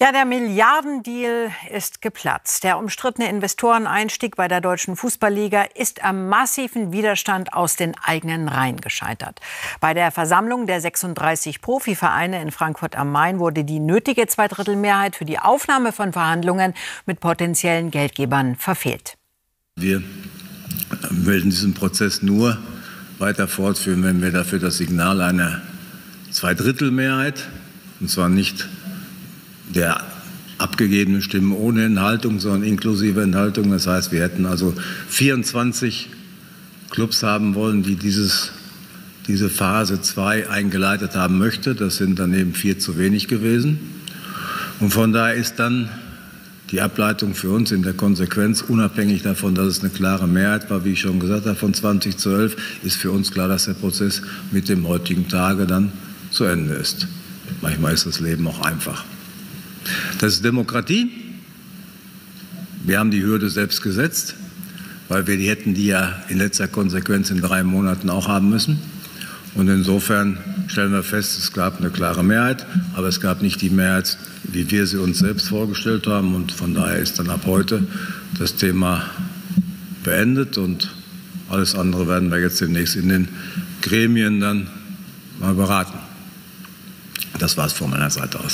Ja, der Milliardendeal ist geplatzt. Der umstrittene Investoreneinstieg bei der Deutschen Fußballliga ist am massiven Widerstand aus den eigenen Reihen gescheitert. Bei der Versammlung der 36 Profivereine in Frankfurt am Main wurde die nötige Zweidrittelmehrheit für die Aufnahme von Verhandlungen mit potenziellen Geldgebern verfehlt. Wir werden diesen Prozess nur weiter fortführen, wenn wir dafür das Signal einer Zweidrittelmehrheit, und zwar nicht der abgegebenen Stimmen ohne Enthaltung, sondern inklusive Enthaltung. Das heißt, wir hätten also 24 Clubs haben wollen, die diese Phase 2 eingeleitet haben möchte. Das sind dann eben 4 zu wenig gewesen. Und von daher ist dann die Ableitung für uns in der Konsequenz, unabhängig davon, dass es eine klare Mehrheit war, wie ich schon gesagt habe, von 20 zu 11, ist für uns klar, dass der Prozess mit dem heutigen Tage dann zu Ende ist. Manchmal ist das Leben auch einfach. Das ist Demokratie. Wir haben die Hürde selbst gesetzt, weil wir hätten die ja in letzter Konsequenz in 3 Monaten auch haben müssen. Und insofern stellen wir fest, es gab eine klare Mehrheit, aber es gab nicht die Mehrheit, wie wir sie uns selbst vorgestellt haben. Und von daher ist dann ab heute das Thema beendet und alles andere werden wir jetzt demnächst in den Gremien dann mal beraten. Das war es von meiner Seite aus.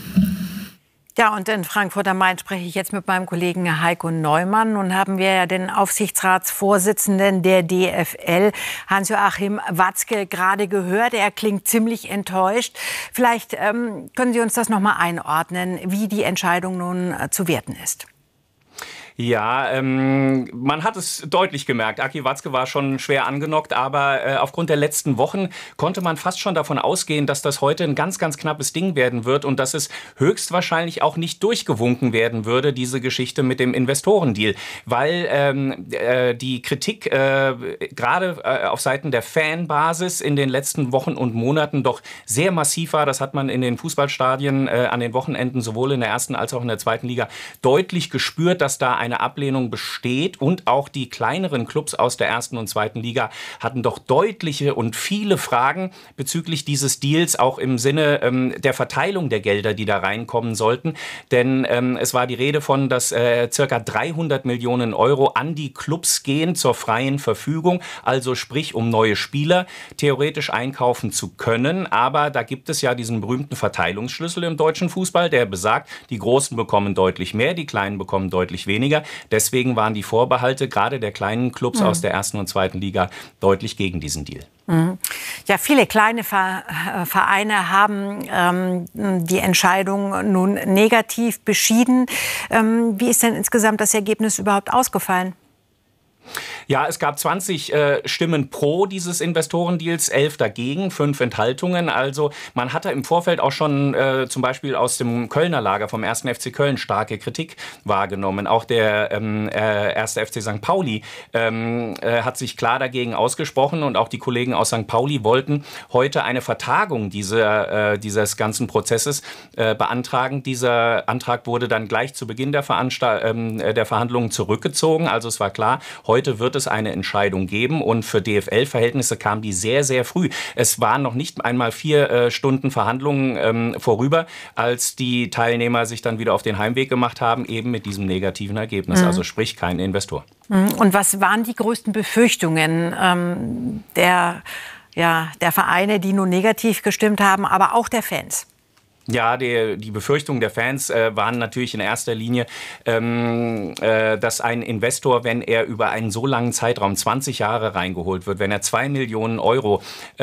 Ja, und in Frankfurt am Main spreche ich jetzt mit meinem Kollegen Heiko Neumann. Nun haben wir ja den Aufsichtsratsvorsitzenden der DFL, Hans-Joachim Watzke, gerade gehört. Er klingt ziemlich enttäuscht. Vielleicht können Sie uns das noch mal einordnen, wie die Entscheidung nun zu werten ist. Ja, man hat es deutlich gemerkt. Aki Watzke war schon schwer angenockt, aber aufgrund der letzten Wochen konnte man fast schon davon ausgehen, dass das heute ein ganz, ganz knappes Ding werden wird und dass es höchstwahrscheinlich auch nicht durchgewunken werden würde, diese Geschichte mit dem Investorendeal. Weil die Kritik gerade auf Seiten der Fanbasis in den letzten Wochen und Monaten doch sehr massiv war. Das hat man in den Fußballstadien an den Wochenenden sowohl in der ersten als auch in der zweiten Liga deutlich gespürt, dass da eine Ablehnung besteht, und auch die kleineren Clubs aus der ersten und zweiten Liga hatten doch deutliche und viele Fragen bezüglich dieses Deals, auch im Sinne der Verteilung der Gelder, die da reinkommen sollten. Denn es war die Rede von, dass circa 300 Millionen Euro an die Clubs gehen zur freien Verfügung, also sprich, um neue Spieler theoretisch einkaufen zu können. Aber da gibt es ja diesen berühmten Verteilungsschlüssel im deutschen Fußball, der besagt, die Großen bekommen deutlich mehr, die Kleinen bekommen deutlich weniger. Deswegen waren die Vorbehalte gerade der kleinen Clubs aus der ersten und zweiten Liga deutlich gegen diesen Deal. Ja, viele kleine Vereine haben die Entscheidung nun negativ beschieden. Wie ist denn insgesamt das Ergebnis überhaupt ausgefallen? Ja, es gab 20 Stimmen pro dieses Investorendeals, 11 dagegen, 5 Enthaltungen. Also man hatte im Vorfeld auch schon zum Beispiel aus dem Kölner Lager vom 1. FC Köln starke Kritik wahrgenommen. Auch der 1. FC St. Pauli hat sich klar dagegen ausgesprochen, und auch die Kollegen aus St. Pauli wollten heute eine Vertagung dieses ganzen Prozesses beantragen. Dieser Antrag wurde dann gleich zu Beginn der Verhandlungen zurückgezogen. Also es war klar, heute wird es eine Entscheidung geben, und für DFL-Verhältnisse kam die sehr, sehr früh. Es waren noch nicht einmal 4 Stunden Verhandlungen vorüber, als die Teilnehmer sich dann wieder auf den Heimweg gemacht haben, eben mit diesem negativen Ergebnis, also sprich kein Investor. Und was waren die größten Befürchtungen der Vereine, die nur negativ gestimmt haben, aber auch der Fans? Ja, die Befürchtungen der Fans waren natürlich in erster Linie, dass ein Investor, wenn er über einen so langen Zeitraum, 20 Jahre reingeholt wird, wenn er 2 Millionen Euro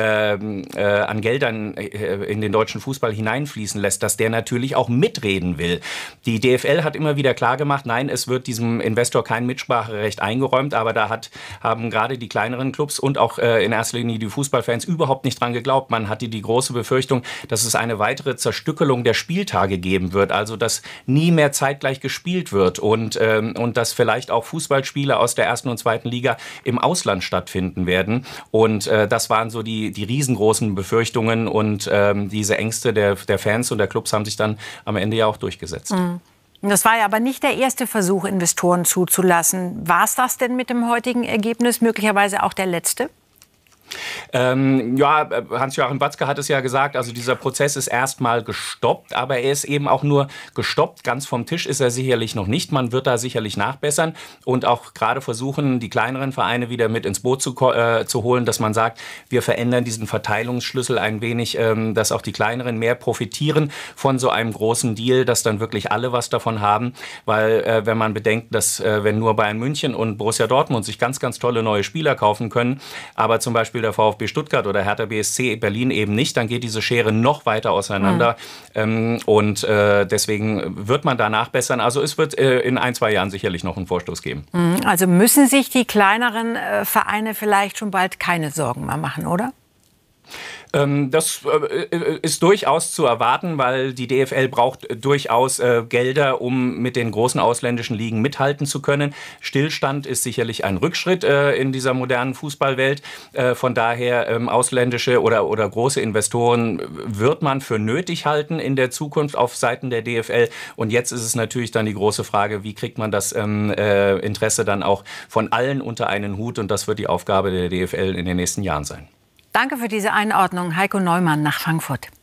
an Geldern in den deutschen Fußball hineinfließen lässt, dass der natürlich auch mitreden will. Die DFL hat immer wieder klargemacht, nein, es wird diesem Investor kein Mitspracherecht eingeräumt, aber da haben gerade die kleineren Clubs und auch in erster Linie die Fußballfans überhaupt nicht dran geglaubt. Man hatte die große Befürchtung, dass es eine weitere Zerstückelung der Spieltage geben wird, also dass nie mehr zeitgleich gespielt wird und dass vielleicht auch Fußballspiele aus der ersten und zweiten Liga im Ausland stattfinden werden. Und das waren so die riesengroßen Befürchtungen, und diese Ängste der Fans und der Clubs haben sich dann am Ende ja auch durchgesetzt. Das war ja aber nicht der erste Versuch, Investoren zuzulassen. War es das denn mit dem heutigen Ergebnis möglicherweise auch der letzte? Hans-Joachim Watzke hat es ja gesagt, also dieser Prozess ist erstmal gestoppt, aber er ist eben auch nur gestoppt. Ganz vom Tisch ist er sicherlich noch nicht. Man wird da sicherlich nachbessern und auch gerade versuchen, die kleineren Vereine wieder mit ins Boot zu holen, dass man sagt, wir verändern diesen Verteilungsschlüssel ein wenig, dass auch die kleineren mehr profitieren von so einem großen Deal, dass dann wirklich alle was davon haben. Weil wenn man bedenkt, dass wenn nur Bayern München und Borussia Dortmund sich ganz, ganz tolle neue Spieler kaufen können, aber zum Beispiel der VfB Stuttgart oder Hertha BSC Berlin eben nicht, dann geht diese Schere noch weiter auseinander. Deswegen wird man da nachbessern. Also es wird in 1-2 Jahren sicherlich noch einen Vorstoß geben. Also müssen sich die kleineren Vereine vielleicht schon bald keine Sorgen mehr machen, oder? Das ist durchaus zu erwarten, weil die DFL braucht durchaus Gelder, um mit den großen ausländischen Ligen mithalten zu können. Stillstand ist sicherlich ein Rückschritt in dieser modernen Fußballwelt. Von daher ausländische oder große Investoren wird man für nötig halten in der Zukunft auf Seiten der DFL. Und jetzt ist es natürlich dann die große Frage, wie kriegt man das Interesse dann auch von allen unter einen Hut? Und das wird die Aufgabe der DFL in den nächsten Jahren sein. Danke für diese Einordnung, Heiko Neumann nach Frankfurt.